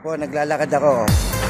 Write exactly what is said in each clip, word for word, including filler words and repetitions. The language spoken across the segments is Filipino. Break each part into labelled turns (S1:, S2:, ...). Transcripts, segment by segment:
S1: po, naglalakad ako.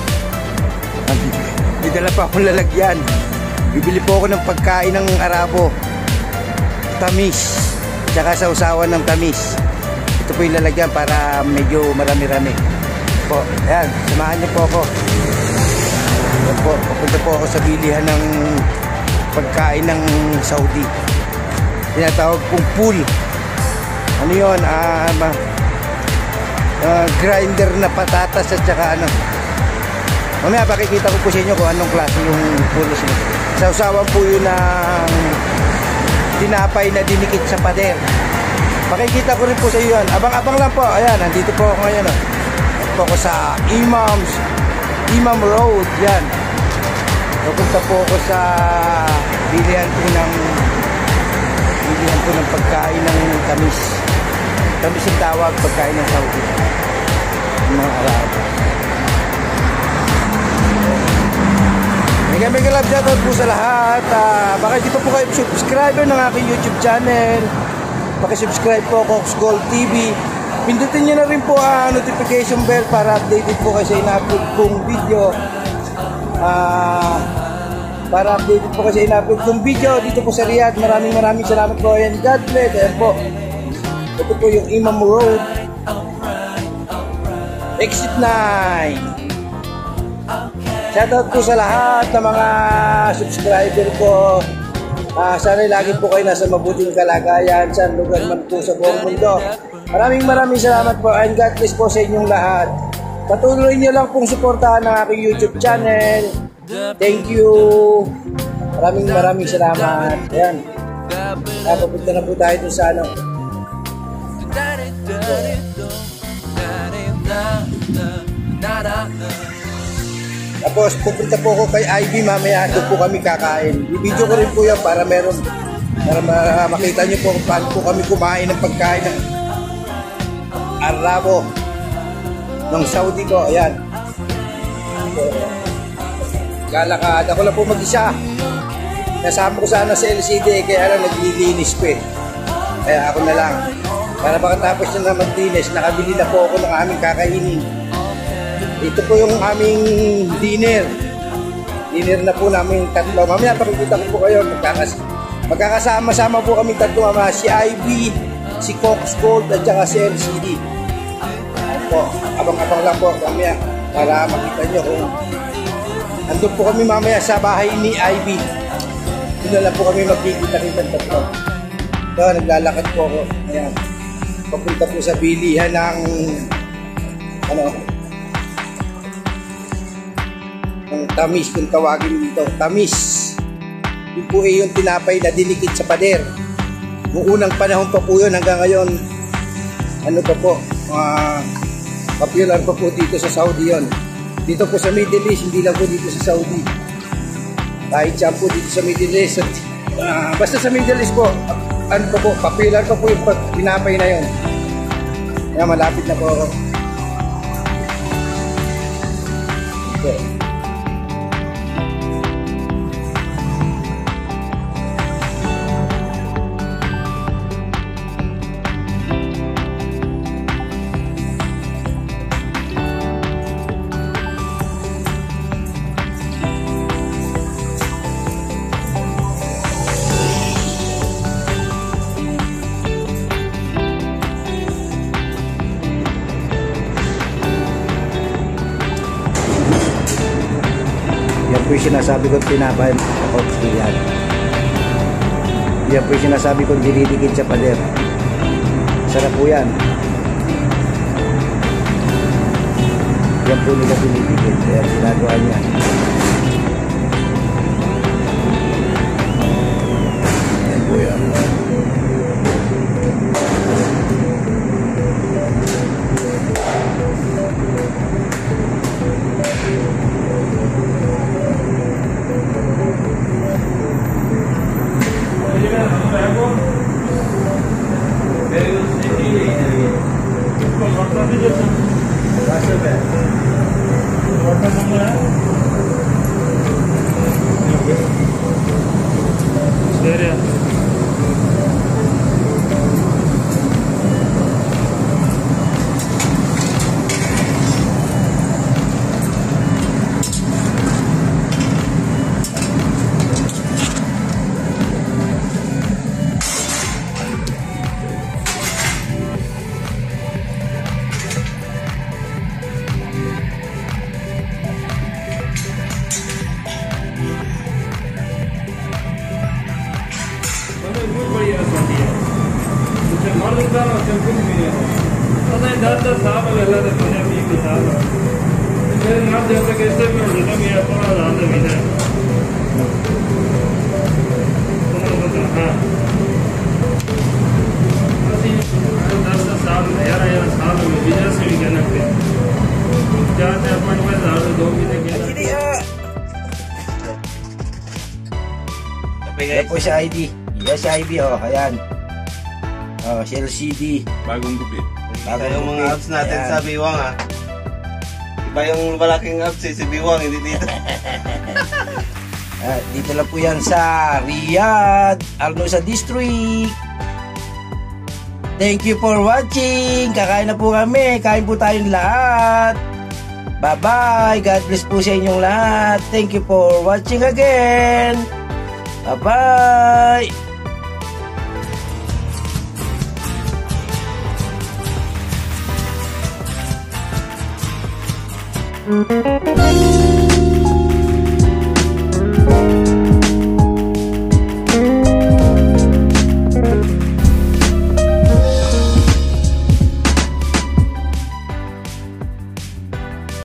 S1: May dala pa akong lalagyan. Bibili po ako ng pagkain ng Arabo. Tamis. Tsaka sausawan ng tamis. Ito po yung lalagyan para medyo marami-rami. Po, ayan, samahan niyo po ako. Ayan po, papunta po ako sa bilihan ng pagkain ng Saudi. Tinatawag pong pool. Ano yun? Ah, uh, uh, grinder na patatas at saka ano. Mamaya pakikita ko po sa inyo kung anong klase yung pool. Sausawan po yun ng tinapay na dinikit sa pader. Pakikita ko rin po sa iyo yan. Abang-abang lang po. Ayan, nandito po ako ngayon. Oh. Nandito po ako sa Imams Imam Road. Yan. Pupunta po ako sa bilihan po ng bilihan po ng pagkain ng tamis. Tamis yung tawag, pagkain ng Saudi. Mga Arabo. Mega mega love shoutout po sa lahat. Uh, baka dito po kayo subscriber ng aking YouTube channel. Paki-subscribe po, Cox Gold T V. Pindutin nyo na rin po ang uh, notification bell para updated po kayo sa ina-upload kong video. Uh, para updated po kayo sa ina-upload kong video dito po sa Riyadh. Maraming maraming salamat po. And God bless. Ayan po. Ito po yung Imam Road. Exit nine. Shoutout po sa lahat ng mga subscriber ko. Uh, sana lagi po kayo nasa mabuting kalagayan sa lugar man po sa buong mundo. Maraming maraming salamat po and God bless po sa inyong lahat. Patuloy niyo lang pong suportahan ng aking YouTube channel. Thank you. Maraming maraming salamat. Ayan. Papunta na po tayo dun sa ano. Tapos pupunta po ako kay Ivy mamaya, doon po kami kakain. I-video ko rin po yan para meron, para makita nyo po kung paano po kami kumain ng pagkain ng Arabo ng Saudi ko. Ayan. Lalakad. Ako lang po mag-isa. Nasama ko sana sa L C D kaya lang naglilinis ko eh. Kaya ako na lang. Para makatapos na naman dinis, nakabili na po ako ng aming kakainin. Ito po yung aming dinner. Dinner na po namin tatlo. Mamaya pakikita ko po kayo. Magkakas magkakasama-sama po kami tatlo. Mama. Si Ivy, si Cox Gold, at saka si L C D. Po, abang-abang lang po mamaya para makita nyo kung andun po kami mamaya sa bahay ni Ivy. Doon lang po kami magkikita-kita tatlo. So, naglalakad po ako. Ayan. Papunta po sa bilihan ng ano tamis kung tawagin dito. Tamis. Yun po eh yung tinapay na dinikit sa pader. Noong unang panahon pa po yun hanggang ngayon. Ano pa po? Uh, popular pa po dito sa Saudi yun. Dito po sa Middle East, hindi lang po dito sa Saudi. Kahit siya po dito sa Middle East. Uh, basta sa Middle East po, ano pa po, popular pa po yung tinapay na yun. Kaya malapit na po ako. Okay. Yan po yung sinasabi kong tinapay mga Cox yan. Yan po yung sinasabi kong dinidikit sa pader. Sarap po yan. Yan po nila dinidikit. Yan ginagawa niya. Yan po yan. Yan po si I D. Yan si I D, oh. Ayan. Oh, si L C D.
S2: Bagong gupit.
S3: Bagong yung mga apps natin
S1: Ayan.
S3: sa Biwang, ha. Iba yung malaking apps eh, si Biwang, hindi dito.
S1: Ah, dito lang po yan sa Riyadh, Arnosa District. Thank you for watching. Kakain na po kami. Kain po tayong lahat. Bye-bye. God bless po sa inyong lahat. Thank you for watching again. Bye-bye.